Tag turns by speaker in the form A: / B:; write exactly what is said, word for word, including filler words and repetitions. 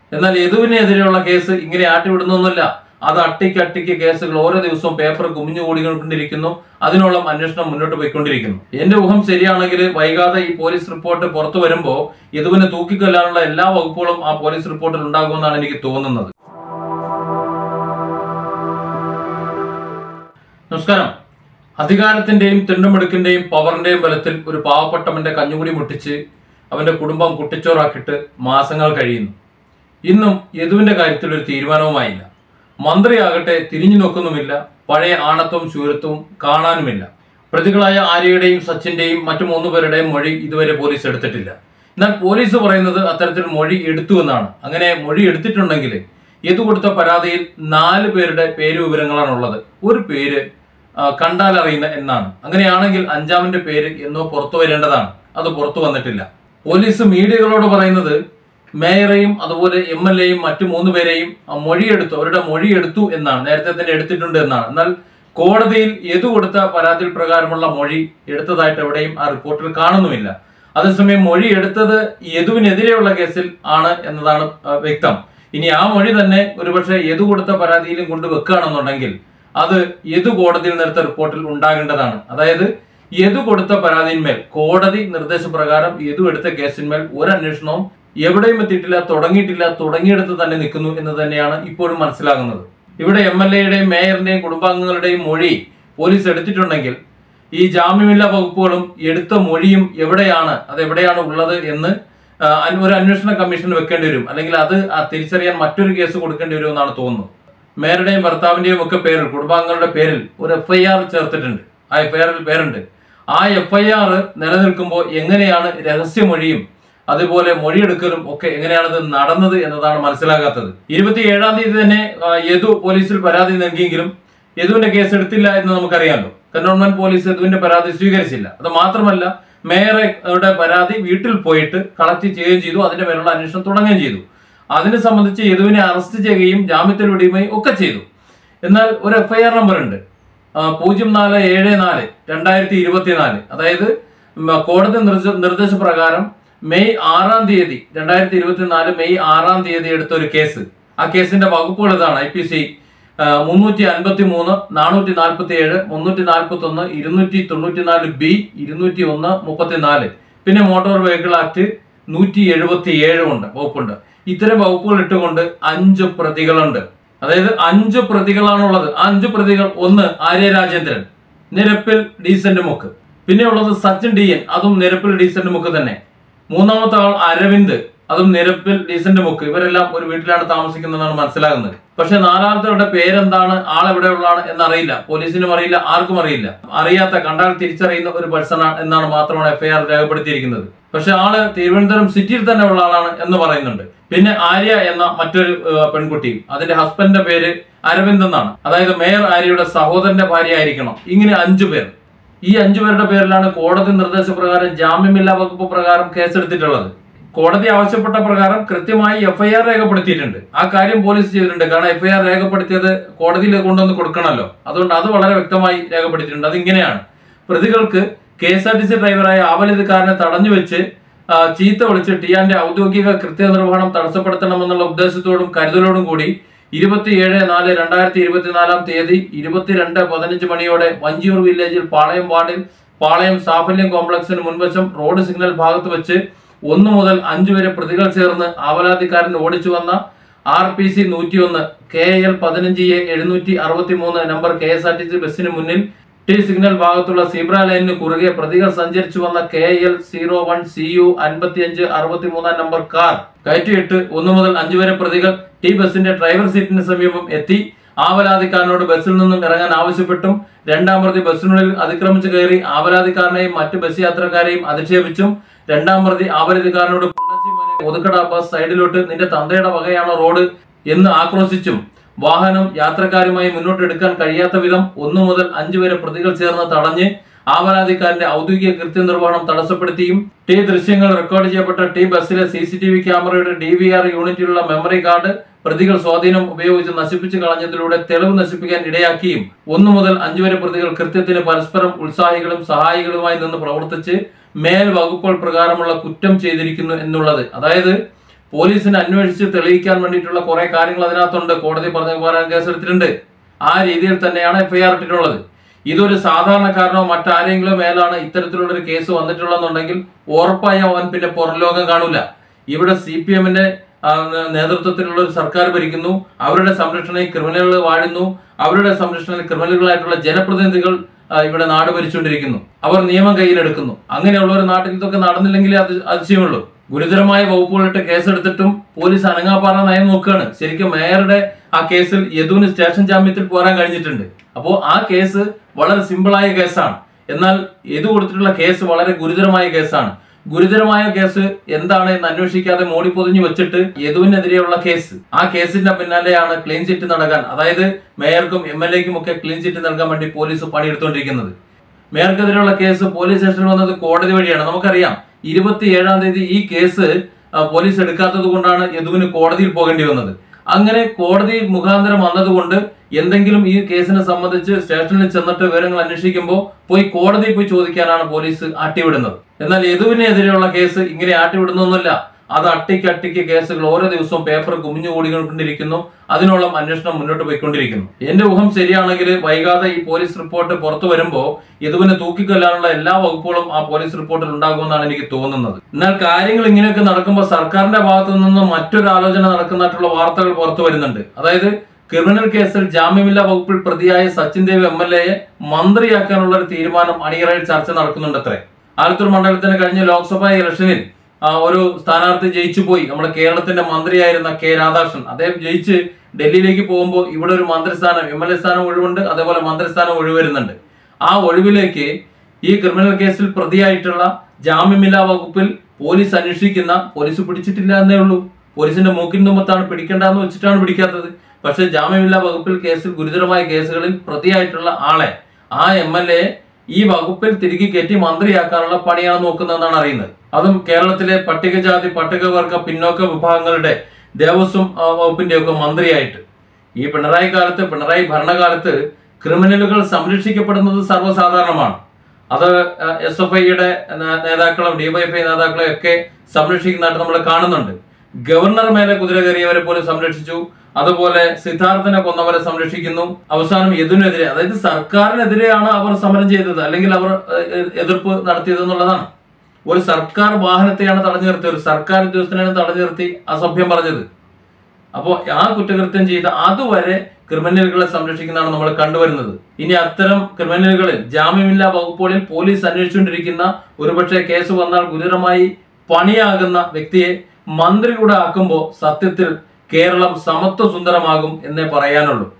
A: എന്നാൽ യദുവിനെതിരെയുള്ള കേസ് ഇങ്ങനെ ആട്ടിവിടുന്നൊന്നുമില്ല. അത് അട്ടിക്ക് അട്ടിക്ക് കേസുകൾ ഓരോ ദിവസവും പേപ്പർ കുമിഞ്ഞു കൂടിക്കൊണ്ടിരിക്കുന്നു. അതിനോളം അന്വേഷണം മുന്നോട്ട് പോയിക്കൊണ്ടിരിക്കുന്നു. എന്റെ ഊഹം ശരിയാണെങ്കിൽ വൈകാതെ ഈ പോലീസ് റിപ്പോർട്ട് പുറത്തു വരുമ്പോൾ യദുവിനെ തൂക്കിക്കൊല്ലാനുള്ള എല്ലാ വകുപ്പുകളും ആ പോലീസ് റിപ്പോർട്ടിൽ ഉണ്ടാകുമെന്നാണ് എനിക്ക് തോന്നുന്നത്. നമസ്കാരം. അധികാരത്തിന്റെയും തിണ്ടുമെടുക്കിന്റെയും പവറിന്റെയും ബലത്തിൽ ഒരു പാവപ്പെട്ടവന്റെ കഞ്ഞുകുടി മുട്ടിച്ച് അവന്റെ കുടുംബം കുട്ടിച്ചോറാക്കിയിട്ട് മാസങ്ങൾ കഴിയുന്നു. ഇന്നും യദുവിന്റെ കാര്യത്തിൽ ഒരു തീരുമാനവുമായില്ല. മന്ത്രിയാകട്ടെ തിരിഞ്ഞു നോക്കുന്നുമില്ല. പഴയ ആണത്വവും ശൂരത്വവും കാണാനുമില്ല. പ്രതികളായ ആര്യയുടെയും സച്ചിന്റെയും മറ്റു മൂന്നു പേരുടെയും മൊഴി ഇതുവരെ പോലീസ് എടുത്തിട്ടില്ല. എന്നാൽ പോലീസ് പറയുന്നത് അത്തരത്തിൽ മൊഴി എടുത്തു എന്നാണ്. അങ്ങനെ മൊഴി എടുത്തിട്ടുണ്ടെങ്കിൽ യദു കൊടുത്ത പരാതിയിൽ നാല് പേരുടെ പേര് വിവരങ്ങളാണുള്ളത്. ഒരു പേര് കണ്ടാൽ അറിയുന്ന എന്നാണ്. അങ്ങനെയാണെങ്കിൽ അഞ്ചാമിന്റെ പേര് എന്നോ പുറത്തു വരേണ്ടതാണ്. അത് പുറത്തു വന്നിട്ടില്ല. പോലീസ് മീഡിയകളോട് പറയുന്നത് മേയറെയും അതുപോലെ എം എൽ എയും മറ്റു മൂന്ന് പേരെയും മൊഴിയെടുത്തു, അവരുടെ മൊഴിയെടുത്തു എന്നാണ്. നേരത്തെ തന്നെ എടുത്തിട്ടുണ്ട് എന്നാണ്. എന്നാൽ കോടതിയിൽ യദു കൊടുത്ത പരാതി പ്രകാരമുള്ള മൊഴി എടുത്തതായിട്ട് എവിടെയും ആ റിപ്പോർട്ടിൽ കാണുന്നുമില്ല. അതേസമയം മൊഴി എടുത്തത് യദുവിനെതിരെയുള്ള കേസിൽ ആണ് എന്നതാണ് വ്യക്തം. ഇനി ആ മൊഴി തന്നെ ഒരുപക്ഷെ യദു കൊടുത്ത പരാതിയിലും കൊണ്ട് വെക്കുകയാണെന്നുണ്ടെങ്കിൽ അത് യദു കോടതിയിൽ നേരത്തെ റിപ്പോർട്ടിൽ ഉണ്ടാകേണ്ടതാണ്. അതായത് യദു കൊടുത്ത പരാതിന്മേൽ കോടതി നിർദ്ദേശപ്രകാരം യദു എടുത്ത കേസിന്മേൽ ഒരു അന്വേഷണവും എവിടെയും എത്തിയിട്ടില്ല, തുടങ്ങിയിട്ടില്ല, തുടങ്ങിയെടുത്ത് തന്നെ നിൽക്കുന്നു എന്ന് തന്നെയാണ് ഇപ്പോഴും മനസ്സിലാകുന്നത്. ഇവിടെ എം എൽ എയുടെയും മേയറിന്റെയും കുടുംബാംഗങ്ങളുടെയും മൊഴി പോലീസ് എടുത്തിട്ടുണ്ടെങ്കിൽ ഈ ജാമ്യമില്ലാ വകുപ്പുകളും എടുത്ത മൊഴിയും എവിടെയാണ്, അത് എവിടെയാണ് ഉള്ളത് എന്ന് ഒരു അന്വേഷണ കമ്മീഷൻ വെക്കേണ്ടി വരും. അല്ലെങ്കിൽ അത് തിരിച്ചറിയാൻ മറ്റൊരു കേസ് കൊടുക്കേണ്ടി വരും എന്നാണ് തോന്നുന്നത്. മേയറുടെയും ഭർത്താവിന്റെയും ഒക്കെ പേരിൽ, കുടുംബാംഗങ്ങളുടെ പേരിൽ ഒരു എഫ് ഐ ആർ ചേർത്തിട്ടുണ്ട്. ആ എഫ് ഐ ആറിൽ പേരുണ്ട്. ആ എഫ് ഐ ആർ നിലനിൽക്കുമ്പോൾ എങ്ങനെയാണ് രഹസ്യമൊഴിയും അതുപോലെ മൊഴിയെടുക്കലും ഒക്കെ എങ്ങനെയാണത് നടന്നത് എന്നതാണ് മനസ്സിലാകാത്തത്. ഇരുപത്തി ഏഴാം തീയതി തന്നെ യദു പോലീസിൽ പരാതി നൽകിയെങ്കിലും യദുവിന്റെ കേസ് എടുത്തില്ല എന്ന് നമുക്കറിയാമല്ലോ. കന്റോൺമെന്റ് പോലീസ് യദുവിന്റെ പരാതി സ്വീകരിച്ചില്ല. അത് മാത്രമല്ല, മേയറുടെ പരാതി വീട്ടിൽ പോയിട്ട് കളക്ട് ചെയ്യുകയും ചെയ്തു. അതിന്റെ മേലുള്ള അന്വേഷണം തുടങ്ങുകയും ചെയ്തു. അതിനെ സംബന്ധിച്ച് യദുവിനെ അറസ്റ്റ് ചെയ്യുകയും ജാമ്യത്തിൽ വിടുകയും ഒക്കെ ചെയ്തു. എന്നാൽ ഒരു എഫ് ഐ ആർ നമ്പർ ഉണ്ട്, പൂജ്യം നാല് ഏഴ് നാല് രണ്ടായിരത്തി ഇരുപത്തിനാല്. അതായത് കോടതി നിർദ്ദേശപ്രകാരം മെയ് ആറാം തീയതി രണ്ടായിരത്തി ഇരുപത്തിനാല് മെയ് ആറാം തീയതി എടുത്ത ഒരു കേസ്. ആ കേസിന്റെ വകുപ്പുകൾ ഇതാണ്: ഐ പി സി മുന്നൂറ്റി അൻപത്തി മൂന്ന് നാനൂറ്റി നാൽപ്പത്തി ഏഴ് മുന്നൂറ്റി നാൽപ്പത്തി ഒന്ന് ഇരുന്നൂറ്റി തൊണ്ണൂറ്റി നാല് ബി ഇരുന്നൂറ്റി ഒന്ന് മുപ്പത്തിനാല്. പിന്നെ മോട്ടോർ വെഹിക്കിൾ ആക്ട് നൂറ്റി എഴുപത്തി ഏഴും ഉണ്ട്, വകുപ്പുണ്ട്. ഇത്തരം വകുപ്പുകൾ ഇട്ടുകൊണ്ട് അഞ്ച് പ്രതികളുണ്ട്. അതായത് അഞ്ച് പ്രതികളാണുള്ളത്. ആ അഞ്ച് പ്രതികൾ: ഒന്ന് ആര്യ രാജേന്ദ്രൻ, നിരപ്പിൽ ഡീസന്റ് മുക്ക്. പിന്നെ ഉള്ളത് സച്ചിൻ ഡി എൻ, അതും നിരപ്പിൽ ഡീസന്റ് മുക്ക് തന്നെ. മൂന്നാമത്തെ ആൾ അരവിന്ദ്, അതും നിരപ്പിൽ ഡീസന്റ് മുക്ക്. ഇവരെല്ലാം ഒരു വീട്ടിലാണ് താമസിക്കുന്നതെന്നാണ് മനസ്സിലാകുന്നത്. പക്ഷെ നാലാമത്തെ പേരെന്താണ്, ആളെവിടെയുള്ളതാണ് എന്നറിയില്ല. പോലീസിനും അറിയില്ല, ആർക്കും അറിയില്ല. അറിയാത്ത, കണ്ടാൽ തിരിച്ചറിയുന്ന ഒരു പേഴ്സൺ എന്ന് മാത്രമാണ് എഫ് ഐ ആർ രേഖപ്പെടുത്തിയിരിക്കുന്നത്. പക്ഷെ ആള് തിരുവനന്തപുരം സിറ്റിയിൽ തന്നെ ഉള്ള ആളാണ് എന്ന് പറയുന്നുണ്ട്. പിന്നെ ആര്യ എന്ന മറ്റൊരു പെൺകുട്ടിയും, അതിന്റെ ഹസ്ബൻഡിന്റെ പേര് അരവിന്ദ് എന്നാണ്. അതായത് മേയർ ആര്യയുടെ സഹോദരന്റെ ഭാര്യ ആയിരിക്കണം. ഇങ്ങനെ അഞ്ചു പേർ. ഈ അഞ്ചു പേരുടെ പേരിലാണ് കോടതി നിർദ്ദേശപ്രകാരം ജാമ്യമില്ലാ വകുപ്പ് പ്രകാരം കേസെടുത്തിട്ടുള്ളത്. കോടതി ആവശ്യപ്പെട്ട പ്രകാരം കൃത്യമായി എഫ് ഐ ആർ രേഖപ്പെടുത്തിയിട്ടുണ്ട്. ആ കാര്യം പോലീസ് ചെയ്തിട്ടുണ്ട്. കാരണം എഫ് ഐ ആർ രേഖപ്പെടുത്തിയത് കോടതിയിൽ കൊണ്ടുവന്ന് കൊടുക്കണമല്ലോ. അതുകൊണ്ട് അത് വളരെ വ്യക്തമായി രേഖപ്പെടുത്തിയിട്ടുണ്ട്. അതിങ്ങനെയാണ്: പ്രതികൾക്ക് K S R T C ഡ്രൈവറായ ആവലിതുകാരനെ തടഞ്ഞു വെച്ച് ചീത്ത വിളിച്ച് ടിയാന്റെ ഔദ്യോഗിക കൃത്യനിർവഹണം തടസ്സപ്പെടുത്തണമെന്നുള്ള ഉദ്ദേശത്തോടും കരുതലോടും കൂടി ഇരുപത്തിയേഴ് നാല് രണ്ടായിരത്തി ഇരുപത്തിനാലാം തീയതി ഇരുപത്തിരണ്ട് പതിനഞ്ച് മണിയോടെ വഞ്ചിയൂർ വില്ലേജിൽ പാളയം വാർഡിൽ പാളയം സാഫല്യം കോംപ്ലക്സിന് മുൻവശം റോഡ് സിഗ്നൽ ഭാഗത്ത് വെച്ച് ഒന്ന് മുതൽ അഞ്ചു വരെ പ്രതികൾ ചേർന്ന് ആവലാതിക്കാരൻ ഓടിച്ചു വന്ന ആർ പി സി നൂറ്റി ഒന്ന് കെ എൽ പതിനഞ്ച് എ എഴുന്നൂറ്റി അറുപത്തി മൂന്ന് number K S R T C ബസ്സിന് മുന്നിൽ ടി സിഗ്നൽ ഭാഗത്തുള്ള സീബ്ര ലൈനിന് കുറുകെ പ്രതികൾ സഞ്ചരിച്ചു വന്ന K L zero one C U അൻപത്തി അഞ്ച് അറുപത്തി മൂന്നാം നമ്പർ കാർ കയറ്റിയിട്ട് ഒന്ന് മുതൽ അഞ്ചു വരെ പ്രതികൾ ടി ബസിന്റെ ഡ്രൈവർ സീറ്റിന് സമീപം എത്തി ആവലാതിക്കാരനോട് ബസ്സിൽ നിന്നും ഇറങ്ങാൻ ആവശ്യപ്പെട്ടും രണ്ടാം പ്രതി ബസ്സിനുള്ളിൽ അതിക്രമിച്ചു കയറി ആവലാതിക്കാരനെയും മറ്റ് ബസ് യാത്രക്കാരെയും അധിക്ഷേപിച്ചും രണ്ടാം പ്രതി ആവലാതിക്കാരനോട് ഒതുക്കട ബസ് സൈഡിലോട്ട്, നിന്റെ തന്തയുടെ വകയാണോ റോഡ് എന്ന് ആക്രോശിച്ചും വാഹനം യാത്രക്കാരുമായി മുന്നോട്ട് എടുക്കാൻ കഴിയാത്ത വിധം ഒന്നു മുതൽ അഞ്ചു വരെ പ്രതികൾ ചേർന്ന് തടഞ്ഞ് ആവലാതിക്കാരന്റെ ഔദ്യോഗിക കൃത്യനിർവഹണം തടസ്സപ്പെടുത്തിയും ടി ദൃശ്യങ്ങൾ റെക്കോർഡ് ചെയ്യപ്പെട്ട ടി ബസ്സിലെ സി സി ടി വി ക്യാമറയുടെ ഡി വി ആർ യൂണിറ്റിലുള്ള മെമ്മറി കാർഡ് പ്രതികൾ സ്വാധീനം ഉപയോഗിച്ച് നശിപ്പിച്ചു കളഞ്ഞതിലൂടെ തെളിവ് നശിപ്പിക്കാൻ ഇടയാക്കിയും ഒന്നു മുതൽ അഞ്ചു വരെ പ്രതികൾ കൃത്യത്തിന് പരസ്പരം ഉത്സാഹികളും സഹായികളുമായി നിന്ന് പ്രവർത്തിച്ച് മേൽ വകുപ്പുകൾ പ്രകാരമുള്ള കുറ്റം ചെയ്തിരിക്കുന്നു എന്നുള്ളത്. അതായത് പോലീസിന് അന്വേഷിച്ച് തെളിയിക്കാൻ വേണ്ടിയിട്ടുള്ള കുറെ കാര്യങ്ങൾ അതിനകത്തുണ്ട്. കോടതി പറഞ്ഞ പോലെ കേസെടുത്തിട്ടുണ്ട്. ആ രീതിയിൽ തന്നെയാണ് എഫ്ഐആർ ഇട്ടിട്ടുള്ളത്. ഇതൊരു സാധാരണക്കാരനോ മറ്റാരെങ്കിലും മേലാണ് ഇത്തരത്തിലുള്ള ഒരു കേസ് വന്നിട്ടുള്ളതെന്നുണ്ടെങ്കിൽ ഉറപ്പായും അവൻ പിന്നെ പുറംലോകം കാണൂല. ഇവിടെ സി പി എമ്മിന്റെ നേതൃത്വത്തിലുള്ള ഒരു സർക്കാർ ഭരിക്കുന്നു. അവരുടെ സംരക്ഷണയിൽ ക്രിമിനലുകൾ വാഴുന്നു. അവരുടെ സംരക്ഷണയിൽ ക്രിമിനലുകളായിട്ടുള്ള ജനപ്രതിനിധികൾ ഇവിടെ നാട് ഭരിച്ചുകൊണ്ടിരിക്കുന്നു. അവർ നിയമം കയ്യിലെടുക്കുന്നു. അങ്ങനെയുള്ള ഒരു നാട്ടിൽ ഇതൊക്കെ നടന്നില്ലെങ്കിൽ അത് അതിശയമുള്ളൂ. ഗുരുതരമായ വകുപ്പുകളിട്ട് കേസെടുത്തിട്ടും പോലീസ് അനങ്ങാപ്പാറ നയം നോക്കുകയാണ്. ശരിക്കും മേയറുടെ ആ കേസിൽ യദുവിന് സ്റ്റേഷൻ ജാമ്യത്തിൽ പോരാൻ കഴിഞ്ഞിട്ടുണ്ട്. അപ്പോൾ ആ കേസ് വളരെ സിമ്പിളായ കേസാണ്. എന്നാൽ യദു കൊടുത്തിട്ടുള്ള കേസ് വളരെ ഗുരുതരമായ കേസാണ്. ഗുരുതരമായ കേസ് എന്താണ് എന്ന് അന്വേഷിക്കാതെ മോടി പൊതിഞ്ഞു വെച്ചിട്ട് യദുവിനെതിരെയുള്ള കേസ്, ആ കേസിന്റെ പിന്നാലെയാണ് ക്ലീൻ ചിറ്റ് നൽകാൻ, അതായത് മേയർക്കും എം എൽ എക്കും ഒക്കെ ക്ലീൻ ചിറ്റ് നൽകാൻ വേണ്ടി പോലീസ് പണിയെടുത്തുകൊണ്ടിരിക്കുന്നത്. മേയർക്കെതിരെയുള്ള കേസ് പോലീസ് സ്റ്റേഷനിൽ വന്നത് കോടതി വഴിയാണ്. നമുക്കറിയാം ഇരുപത്തി ഏഴാം തീയതി ഈ കേസ് പോലീസ് എടുക്കാത്തത് കൊണ്ടാണ് യദുവിന് കോടതിയിൽ പോകേണ്ടി വന്നത്. അങ്ങനെ കോടതി മുഖാന്തരം വന്നതുകൊണ്ട് എന്തെങ്കിലും ഈ കേസിനെ സംബന്ധിച്ച് സ്റ്റേഷനിൽ ചെന്നിട്ട് വിവരങ്ങൾ അന്വേഷിക്കുമ്പോൾ പോയി കോടതിയിൽ പോയി ചോദിക്കാനാണ് പോലീസ് ആട്ടിവിടുന്നത്. എന്നാൽ യദുവിനെതിരെയുള്ള കേസ് ഇങ്ങനെ ആട്ടിവിടുന്നൊന്നുമില്ല. അത് അട്ടിക്ക് അട്ടിക്ക് കേസുകൾ ഓരോ ദിവസവും പേപ്പർ കുമിഞ്ഞു കൂടിക്കൊണ്ടിരിക്കുന്നു. അതിനോളം അന്വേഷണം മുന്നോട്ട് പോയിക്കൊണ്ടിരിക്കുന്നു. എന്റെ ഊഹം ശരിയാണെങ്കിൽ വൈകാതെ ഈ പോലീസ് റിപ്പോർട്ട് പുറത്തു വരുമ്പോൾ യദുവിനെ തൂക്കിക്കൊല്ലാനുള്ള എല്ലാ വകുപ്പുകളും ആ പോലീസ് റിപ്പോർട്ടിൽ ഉണ്ടാകുമെന്നാണ് എനിക്ക് തോന്നുന്നത്. എന്നാൽ കാര്യങ്ങൾ ഇങ്ങനെയൊക്കെ നടക്കുമ്പോൾ സർക്കാരിന്റെ ഭാഗത്തു നിന്നും മറ്റൊരു ആലോചന നടക്കുന്നതായിട്ടുള്ള വാർത്തകൾ പുറത്തു വരുന്നുണ്ട്. അതായത് ക്രിമിനൽ കേസിൽ ജാമ്യമില്ലാ വകുപ്പിൽ പ്രതിയായ സച്ചിൻ ദേവ് എം എൽ എയെ മന്ത്രിയാക്കാനുള്ള ഒരു തീരുമാനം അണിയറയിൽ ചർച്ച നടക്കുന്നുണ്ടത്രേ. ആലത്തൂർ മണ്ഡലത്തിന് കഴിഞ്ഞ ലോക്സഭാ ഇലക്ഷനിൽ ഒരു സ്ഥാനാർത്ഥി ജയിച്ചു പോയി. നമ്മുടെ കേരളത്തിന്റെ മന്ത്രിയായിരുന്ന കെ രാധാകൃഷ്ണൻ, അദ്ദേഹം ജയിച്ച് ഡൽഹിയിലേക്ക് പോകുമ്പോൾ ഇവിടെ ഒരു മന്ത്രിസ്ഥാനം, എം എൽ എ സ്ഥാനം ഒഴിവുണ്ട്, അതേപോലെ മന്ത്രിസ്ഥാനം ഒഴിവരുന്നുണ്ട്. ആ ഒഴിവിലേക്ക് ഈ ക്രിമിനൽ കേസിൽ പ്രതിയായിട്ടുള്ള ജാമ്യമില്ലാ വകുപ്പിൽ പോലീസ് അന്വേഷിക്കുന്ന, പോലീസ് പിടിച്ചിട്ടില്ല എന്നേ ഉള്ളൂ, പോലീസിന്റെ മൂക്കിൻ തുമ്പത്താണ് പിടിക്കേണ്ടെന്ന് വെച്ചിട്ടാണ് പിടിക്കാത്തത്. പക്ഷെ ജാമ്യമില്ലാ വകുപ്പിൽ കേസിൽ ഗുരുതരമായ കേസുകളിൽ പ്രതിയായിട്ടുള്ള ആളെ, ആ എം എൽ എ ഈ വകുപ്പിൽ തിരികെ കയറ്റി മന്ത്രിയാക്കാനുള്ള പണിയാണ് നോക്കുന്നതെന്നാണ് അറിയുന്നത്. അതും കേരളത്തിലെ പട്ടികജാതി പട്ടികവർഗ പിന്നോക്ക വിഭാഗങ്ങളുടെ ദേവസ്വം വകുപ്പിന്റെ ഒക്കെ മന്ത്രിയായിട്ട്. ഈ പിണറായി കാലത്ത്, പിണറായി ഭരണകാലത്ത് ക്രിമിനലുകൾ സംരക്ഷിക്കപ്പെടുന്നത് സർവ്വസാധാരണമാണ്. അത് എസ് എഫ് ഐയുടെ നേതാക്കളും ഡിവൈഎഫ്ഐ നേതാക്കളെ ഒക്കെ സംരക്ഷിക്കുന്നതായിട്ട് നമ്മൾ കാണുന്നുണ്ട്. ഗവർണർ മേലെ കുതിര കയറിയവരെ പോലും സംരക്ഷിച്ചു. അതുപോലെ സിദ്ധാർത്ഥനെ കൊന്നവരെ സംരക്ഷിക്കുന്നു. അവസാനം യദുവിനെതിരെ, അതായത് സർക്കാരിനെതിരെയാണ് അവർ സമരം ചെയ്തത്, അല്ലെങ്കിൽ അവർ എതിർപ്പ് നടത്തിയത് എന്നുള്ളതാണ്. ഒരു സർക്കാർ വാഹനത്തെയാണ് തടഞ്ഞു നിർത്തി, ഒരു സർക്കാർ ഉദ്യോഗസ്ഥനെയാണ് തടഞ്ഞു നിർത്തി അസഭ്യം പറഞ്ഞത്. അപ്പോൾ ആ കുറ്റകൃത്യം ചെയ്ത അതുവരെ ക്രിമിനലുകളെ സംരക്ഷിക്കുന്നതാണ് നമ്മൾ കണ്ടുവരുന്നത്. ഇനി അത്തരം ക്രിമിനലുകളിൽ ജാമ്യമില്ലാ വകുപ്പുകളിൽ പോലീസ് അന്വേഷിച്ചുകൊണ്ടിരിക്കുന്ന, ഒരുപക്ഷെ കേസ് വന്നാൽ ഗുരുതരമായി പണിയാകുന്ന വ്യക്തിയെ മന്ത്രി കൂടെ ആക്കുമ്പോൾ സത്യത്തിൽ കേരളം സമത്വ സുന്ദരമാകും എന്നേ പറയാനുള്ളൂ.